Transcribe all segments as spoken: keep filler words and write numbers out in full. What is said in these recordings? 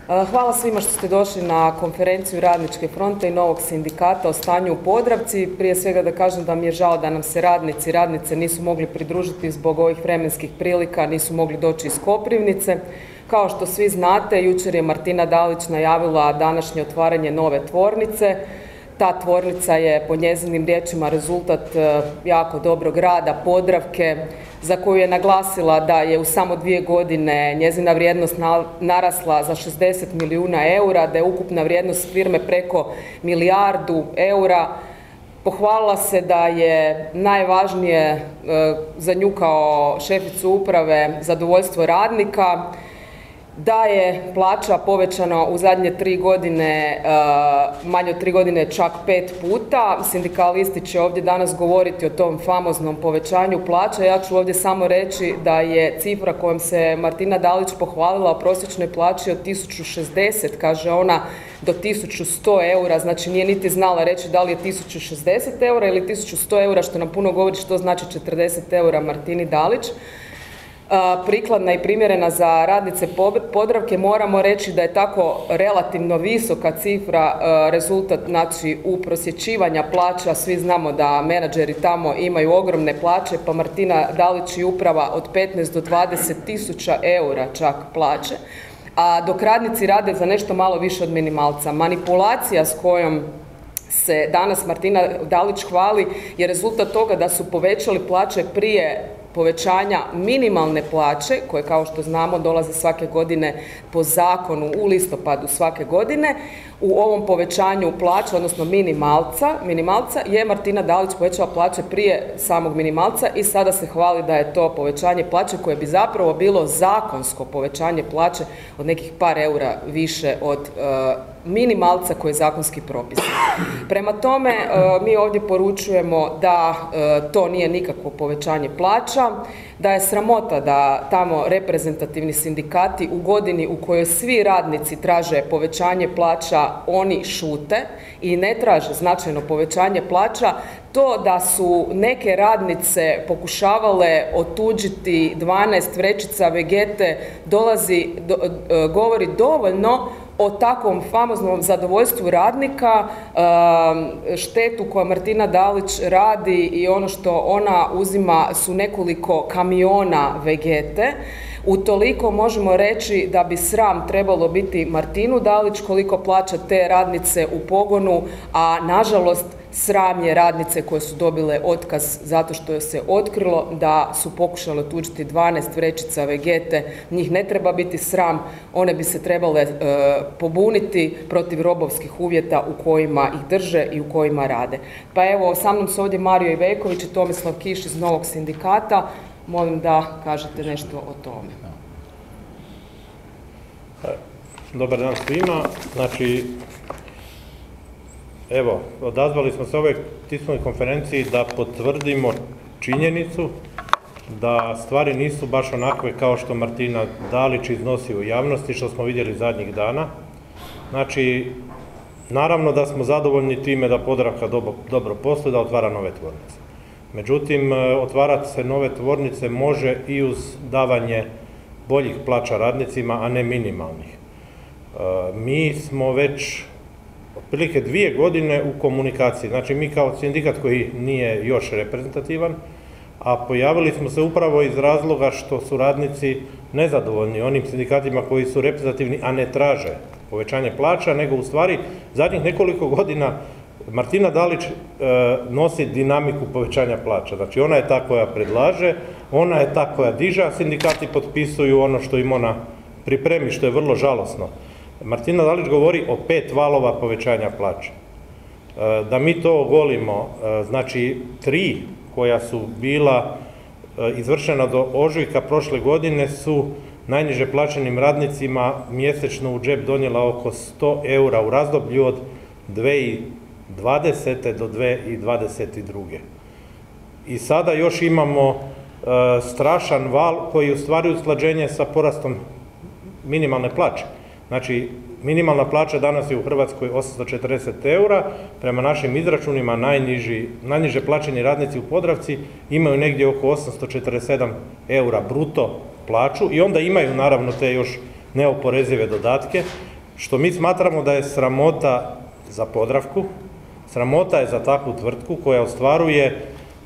Hvala svima što ste došli na konferenciju Radničke fronte i novog sindikata o stanju u Podravci. Prije svega da kažem da mi je žao da nam se radnici i radnice nisu mogli pridružiti zbog ovih vremenskih prilika, nisu mogli doći iz Koprivnice. Kao što svi znate, jučer je Martina Dalić najavila današnje otvaranje nove tvornice. Ta tvornica je po njezinim riječima rezultat jako dobrog rada Podravke, za koju je naglasila da je u samo dvije godine njezina vrijednost narasla za šezdeset milijuna eura, da je ukupna vrijednost firme preko milijardu eura. Pohvalila se da je najvažnije za nju kao šeficu uprave zadovoljstvo radnika, da je plaća povećana u zadnje tri godine, manje od tri godine čak pet puta. Sindikalisti će ovdje danas govoriti o tom famoznom povećanju plaća. Ja ću ovdje samo reći da je cifra kojom se Martina Dalić pohvalila o prosječnoj plaći od tisuću šezdeset, kaže ona, do tisuću sto eura, znači nije niti znala reći da li je tisuću šezdeset eura ili tisuću sto eura, što nam puno govori što znači četrdeset eura Martini Dalić. Prikladna i primjerena za radnice Podravke. Moramo reći da je tako relativno visoka cifra rezultat, znači, uprosječivanja plaća. Svi znamo da menadžeri tamo imaju ogromne plaće, pa Martina Dalić i uprava od petnaest do dvadeset tisuća eura čak plaće, a dok radnici rade za nešto malo više od minimalca. Manipulacija s kojom se danas Martina Dalić hvali je rezultat toga da su povećali plaće prije povećanja minimalne plaće, koje kao što znamo dolaze svake godine po zakonu u listopadu svake godine. U ovom povećanju plaća, odnosno minimalca, minimalca je Martina Dalić povećala plaće prije samog minimalca i sada se hvali da je to povećanje plaće koje bi zapravo bilo zakonsko povećanje plaće od nekih par eura više od uh, minimalca koji je zakonski propisan. Prema tome, uh, mi ovdje poručujemo da uh, to nije nikakvo povećanje plaća, da je sramota da tamo reprezentativni sindikati u godini u kojoj svi radnici traže povećanje plaća, oni šute i ne traže značajno povećanje plaća. To da su neke radnice pokušavale otuđiti dvanaest vrećica Vegete dolazi, do, govori dovoljno o takvom famoznom zadovoljstvu radnika, štetu koju Martina Dalić radi i ono što ona uzima su nekoliko kamiona Vegete. Utoliko možemo reći da bi sram trebalo biti Martinu Dalić koliko plaća te radnice u pogonu, a nažalost sram je radnice koje su dobile otkaz zato što je se otkrilo da su pokušale otuđiti dvanaest vrećica Vegete. Njih ne treba biti sram, one bi se trebale e, pobuniti protiv robovskih uvjeta u kojima ih drže i u kojima rade. Pa evo, sa mnom su ovdje Mario Iveković i Tomislav Kiš iz novog sindikata. Molim da kažete nešto o tome. Dobar dan svima. Znači, evo, odazvali smo se ove tiskovnoj konferenciji da potvrdimo činjenicu da stvari nisu baš onakve kao što Martina Dalić iznosi u javnosti, što smo vidjeli zadnjih dana. Znači, naravno da smo zadovoljni time da Podravka dobro, dobro posluje, da otvara nove tvornice. Međutim, otvarati se nove tvornice može i uz davanje boljih plaća radnicima, a ne minimalnih. Mi smo već otprilike dvije godine u komunikaciji. Znači, mi kao sindikat koji nije još reprezentativan, a pojavili smo se upravo iz razloga što su radnici nezadovoljni onim sindikatima koji su reprezentativni, a ne traže povećanje plaća, nego u stvari zadnjih nekoliko godina Martina Dalić e, nosi dinamiku povećanja plaća. Znači, ona je ta koja predlaže, ona je ta koja diže, a sindikati potpisuju ono što im ona pripremi, što je vrlo žalosno. Martina Dalić govori o pet valova povećanja plaća. E, da mi to ogolimo, e, znači tri koja su bila e, izvršena do ožujka prošle godine su najniže plaćenim radnicima mjesečno u džep donijela oko sto eura u razdoblju od dvije tisuće dvadesete do dvije tisuće dvadeset druge. I sada još imamo e, strašan val koji je u stvari usklađenje sa porastom minimalne plaće. Znači, minimalna plaća danas je u Hrvatskoj osamsto četrdeset eura, prema našim izračunima najniži, najniže plaćeni radnici u Podravci imaju negdje oko osamsto četrdeset sedam eura bruto plaću i onda imaju naravno te još neoporezive dodatke, što mi smatramo da je sramota za Podravku, sramota je za takvu tvrtku koja ostvaruje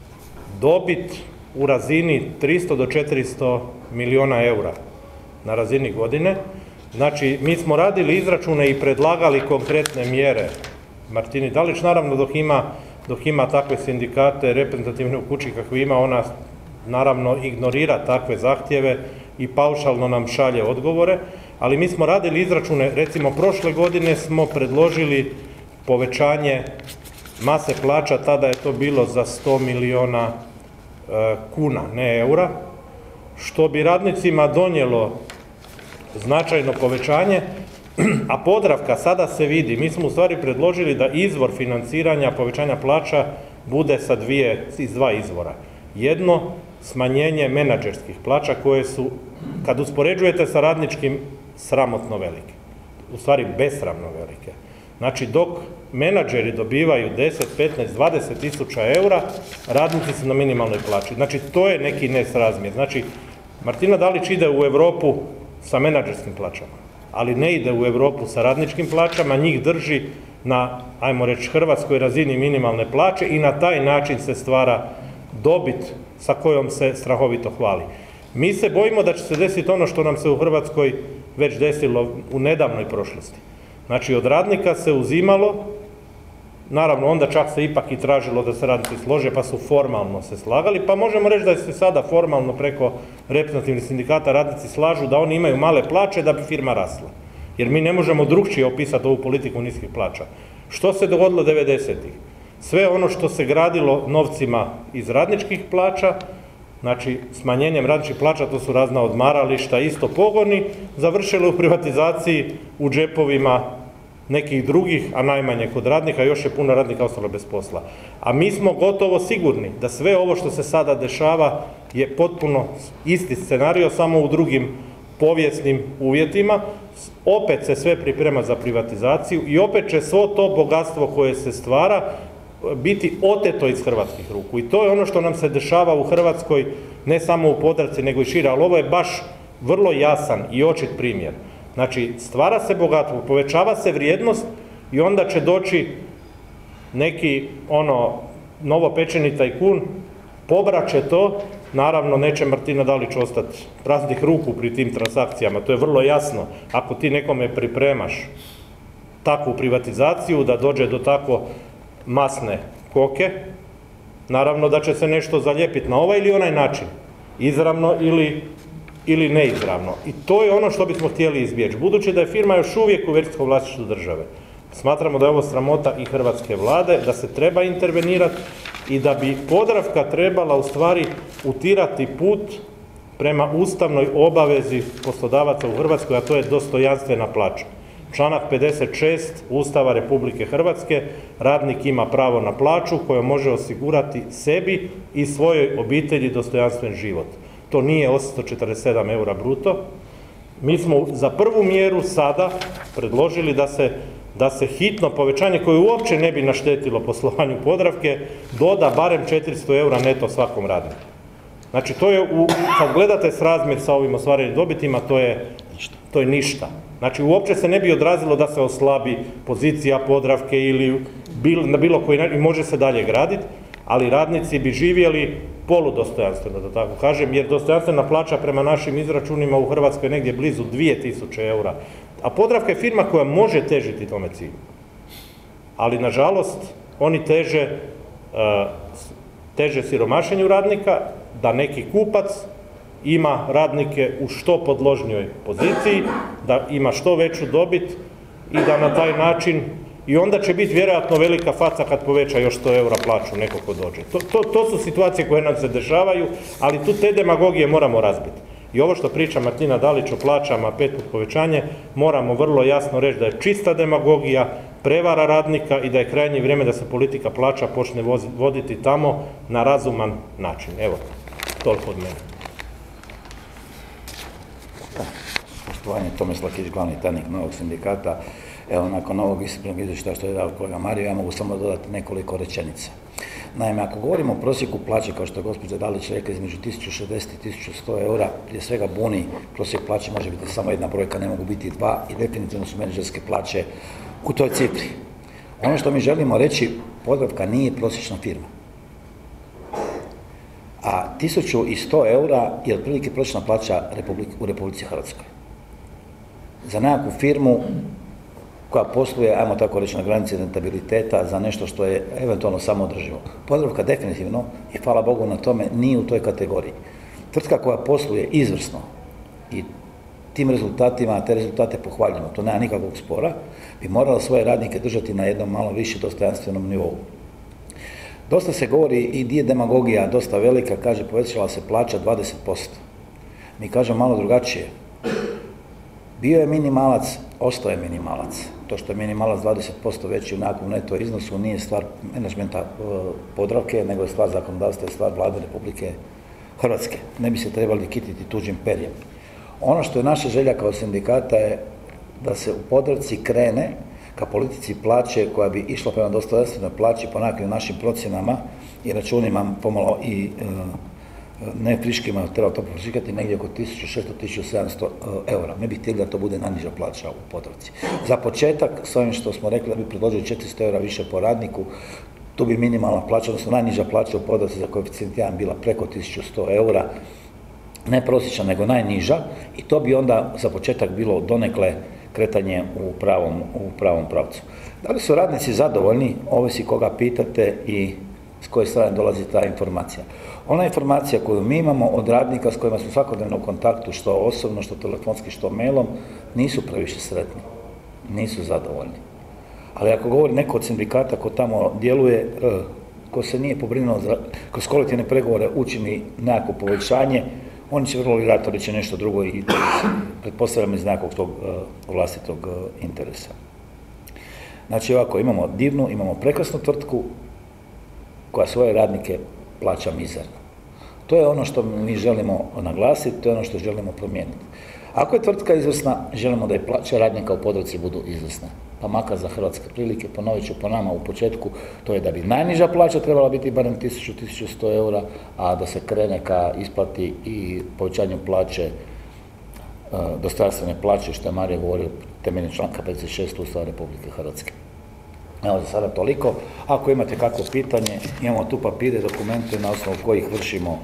dobit u razini tristo do četiristo miliona eura na razini godine. Znači, mi smo radili izračune i predlagali konkretne mjere Martini Dalić, naravno dok ima, dok ima takve sindikate reprezentativne u kući kakve ima, ona naravno ignorira takve zahtjeve i paušalno nam šalje odgovore, ali mi smo radili izračune, recimo prošle godine smo predložili povećanje mase plaća, tada je to bilo za sto miliona e, kuna, ne eura, što bi radnicima donijelo značajno povećanje, a Podravka sada se vidi, mi smo u stvari predložili da izvor financiranja povećanja plaća bude sa dvije, iz dva izvora. Jedno, smanjenje menadžerskih plaća koje su, kad uspoređujete sa radničkim, sramotno velike. U stvari besramno velike. Znači, dok menadžeri dobivaju deset, petnaest, dvadeset tisuća eura, radnici su na minimalnoj plaći. Znači, to je neki nesrazmjer. Znači, Martina Dalić ide u Europu sa menadžerskim plaćama, ali ne ide u Europu sa radničkim plaćama, njih drži na, ajmo reći, hrvatskoj razini minimalne plaće i na taj način se stvara dobit sa kojom se strahovito hvali. Mi se bojimo da će se desiti ono što nam se u Hrvatskoj već desilo u nedavnoj prošlosti. Znači, od radnika se uzimalo, naravno onda čak se ipak i tražilo da se radnici slože, pa su formalno se slagali, pa možemo reći da se sada formalno preko reprezentativnih sindikata radnici slažu da oni imaju male plaće da bi firma rasla. Jer mi ne možemo drugčije opisati ovu politiku niskih plaća. Što se dogodilo devedesetih? Sve ono što se gradilo novcima iz radničkih plaća, znači smanjenjem radničkih plaća, to su razna odmarališta, isto pogoni, završilo u privatizaciji u džepovima nekih drugih, a najmanje kod radnika, još je puno radnika ostalo bez posla. A mi smo gotovo sigurni da sve ovo što se sada dešava je potpuno isti scenario, samo u drugim povijesnim uvjetima. Opet se sve priprema za privatizaciju i opet će svo to bogatstvo koje se stvara biti oteto iz hrvatskih ruku. I to je ono što nam se dešava u Hrvatskoj, ne samo u Podravci, nego i šire, ali ovo je baš vrlo jasan i očit primjer. Znači, stvara se bogatstvo, povećava se vrijednost i onda će doći neki, ono, novopečeni tajkun, pobraće to, naravno neće Martina Dalić ostati praznih ruku pri tim transakcijama, to je vrlo jasno. Ako ti nekome pripremaš takvu privatizaciju da dođe do tako masne koke, naravno da će se nešto zalijepiti na ovaj ili onaj način, izravno ili, ili neizravno. I to je ono što bismo htjeli izbjeći. Budući da je firma još uvijek u većinskom vlasništvu države, smatramo da je ovo sramota i hrvatske vlade, da se treba intervenirati i da bi Podravka trebala u stvari utirati put prema ustavnoj obavezi poslodavaca u Hrvatskoj, a to je dostojanstvena plaća. Članak pedeset šest Ustava Republike Hrvatske, radnik ima pravo na plaću koju može osigurati sebi i svojoj obitelji dostojanstven život. To nije osamsto četrdeset sedam eura bruto. Mi smo za prvu mjeru sada predložili da se, da se hitno povećanje koje uopće ne bi naštetilo poslovanju Podravke doda barem četiristo eura neto svakom radniku. Znači, to je, u, kad gledate srazmjer sa ovim ostvarenim dobitima, to je, to je ništa. Znači, uopće se ne bi odrazilo da se oslabi pozicija Podravke ili bil, na bilo koji način, može se dalje graditi, ali radnici bi živjeli poludostojanstveno, da tako kažem, jer dostojanstvena plaća prema našim izračunima u Hrvatskoj je negdje blizu dvije tisuće eura. A Podravka je firma koja može težiti tome cilju. Ali, nažalost, oni teže, uh, teže siromašenju radnika, da neki kupac ima radnike u što podložnijoj poziciji, da ima što veću dobit i da na taj način, i onda će biti vjerojatno velika faca kad poveća još sto eura plaću neko ko dođe. To, to, to su situacije koje nam se dešavaju, ali tu te demagogije moramo razbiti. I ovo što priča Martina Dalić o plaćama, pet put povećanje, moramo vrlo jasno reći da je čista demagogija, prevara radnika i da je krajnje vrijeme da se politika plaća počne voditi tamo na razuman način. Evo, toliko od mene. Poštovanje, Tomislav Kić, glavni tajnik novog sindikata. Evo, nakon ovog iscrpnog izvještaja što je dao kolega Mario, ja mogu samo dodati nekoliko rečenica. Naime, ako govorimo o prosjeku plaće, kao što je gospođa Dalić rekla, između tisuću šezdeset i tisuću sto eura, prije svega buni, prosjek plaće može biti samo jedna brojka, ne mogu biti dva i definitivno su menadžerske plaće u toj cifri. Ono što mi želimo reći, Podravka nije prosječna firma. A tisuću sto eura je otprilike prosječna plaća u Republici Hrvatskoj. Za nekakvu firmu koja posluje, ajmo tako reći, na granici rentabiliteta za nešto što je eventualno samoodrživo. Podravka definitivno, i hvala Bogu na tome, nije u toj kategoriji. Tvrtka koja posluje izvrsno i tim rezultatima, te rezultate pohvaljujemo, to nema nikakvog spora, bi morala svoje radnike držati na jednom malo više dostojanstvenom nivou. Dosta se govori i di je demagogija dosta velika, kaže povećala se plaća dvadeset posto. Mi kažemo malo drugačije. Bio je minimalac, ostao je minimalac. To što je minimalac dvadeset posto veći u nekakvom neto iznosu nije stvar menadžmenta Podravke, nego je stvar zakonodavstva i stvar Vlade Republike Hrvatske. Ne bi se trebali kititi tuđim perjem. Ono što je naša želja kao sindikata je da se u Podravci krene ka politici plaće koja bi išla prema dostojanstvenoj plaći po nekakvim našim procjenama i računima, pomalo i ne friškima, treba to pročekati, negdje oko tisuću šesto do tisuću sedamsto eura. Mi bi htjeli da to bude najniža plaća u Podravci. Za početak, s ovim što smo rekli da bi predložili četiristo eura više po radniku, tu bi minimalna plaća, odnosno najniža plaća u Podravci za koeficijent jedan bila preko tisuću sto eura, ne prosječna, nego najniža, i to bi onda za početak bilo donekle kretanje u pravom, u pravom pravcu. Da li su radnici zadovoljni, ovisi koga pitate i s koje strane dolazi ta informacija. Ona informacija koju mi imamo od radnika s kojima smo svakodnevno u kontaktu, što osobno, što telefonski, što mailom, nisu previše sretni, nisu zadovoljni. Ali ako govori neko od sindikata ko tamo djeluje, ko se nije pobrinuo kroz kolektivne pregovore učini nekako povećanje, oni će vrlo vjerojatno reći nešto drugo i pretpostavljam iz nekog tog vlastitog interesa. Znači ovako, imamo divnu, imamo prekrasnu tvrtku koja svoje radnike plaća mizerno. To je ono što mi želimo naglasiti, to je ono što želimo promijeniti. Ako je tvrtka izvrsna, želimo da i plaće radnika u Podravci budu izvrsne. Pa makar za hrvatske prilike, ponovit ću po nama u početku, to je da bi najniža plaća trebala biti barem tisuću do tisuću sto eura, a da se krene ka isplati i povećanju plaće, dostojanstvene plaće, što je Marija govorio temeljem članka pedeset šest Ustava Republike Hrvatske. Evo za sada toliko. Ako imate kakvo pitanje, imamo tu papire, dokumente na osnovu kojih vršimo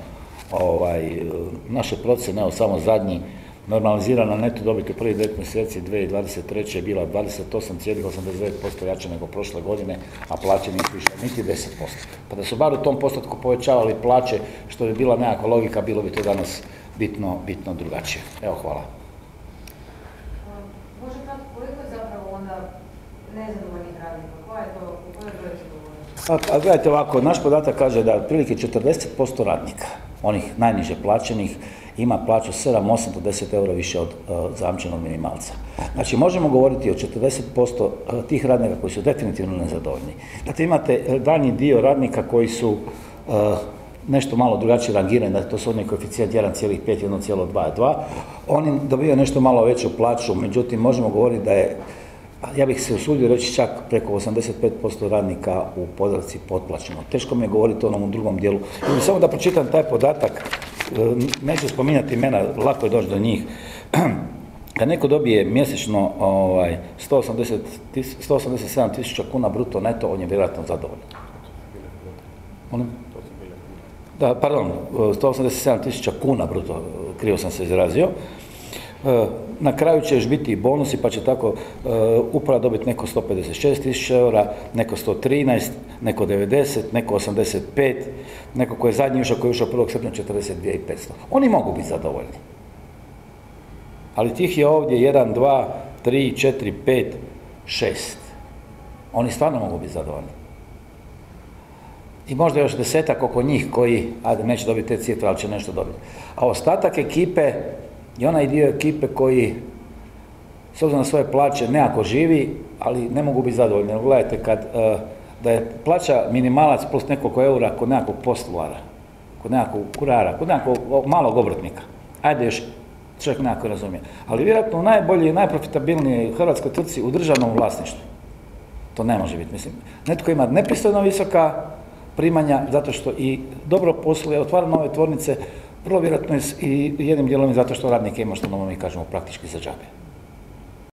naše procjene. Evo samo zadnji, normalizirana neto dobit u prvih devet mjeseci dvije tisuće dvadeset treće je bila dvadeset osam zarez osamdeset devet posto jače nego prošle godine, a plaće nisu išle niti deset posto. Pa da su bar u tom postotku povećavali plaće, što bi bila nekakva logika, bilo bi to danas bitno, bitno drugačije. Evo, hvala. Može kratko, koliko je zapravo onda nezadovoljnih radnika? Koja je to, koja je brojka govorila? Pa gledajte ovako, naš podatak kaže da otprilike četrdeset posto radnika, onih najniže plaćenih, ima plaću sedam, osam do deset eura više od uh, zajamčenog minimalca. Znači, možemo govoriti o četrdeset posto tih radnika koji su definitivno nezadovoljni. Dakle, imate daljnji dio radnika koji su uh, nešto malo drugačije rangirani, da to su oni koeficijent jedan zarez pet, jedan zarez dva, oni dobijaju nešto malo veću plaću, međutim, možemo govoriti da je, ja bih se usudio reći, čak preko osamdeset pet posto radnika u Podravci potplaćeno. Teško mi je govoriti o onom u drugom dijelu. I samo da pročitam taj podatak, neću spominjati imena, lako je doći do njih. Kad neko dobije mjesečno ovaj, sto osamdeset sedam tisuća kuna bruto neto, on je vjerojatno zadovoljan. Molim? Da, pardon, sto osamdeset sedam tisuća kuna bruto, krivo sam se izrazio. Na kraju će još biti i bonusi, pa će tako uh, uprava dobiti neko sto pedeset šest tisuća eura, neko sto trinaest, neko devedeset, neko osamdeset pet, neko koji je zadnji ušao, koji je ušao prvog srpnja četrdeset dvije tisuće petsto. Oni mogu biti zadovoljni. Ali tih je ovdje jedan, dva, tri, četiri, pet, šest. Oni stvarno mogu biti zadovoljni. I možda još desetak oko njih koji, ajde, neće dobiti te cifre, ali će nešto dobiti. A ostatak ekipe i onaj dio ekipe koji, s obzirom na svoje plaće, nekako živi, ali ne mogu biti zadovoljni. Gledajte, kad, uh, da je plaća minimalac plus nekoliko eura kod nekakvog postolara, kod nekakvog kurara, kod nekakvog malog obrtnika, ajde još čovjek nekako razumije. Ali vjerojatno u najbolji i najprofitabilnije hrvatskoj tvrtci u državnom vlasništvu. To ne može biti, mislim. Netko ima nepristojno visoka primanja, zato što i dobro posluje, otvara nove tvornice, vrlo vjerojatno i jednim dijelom zato što radnik ima, što mi kažemo, praktički za džabe.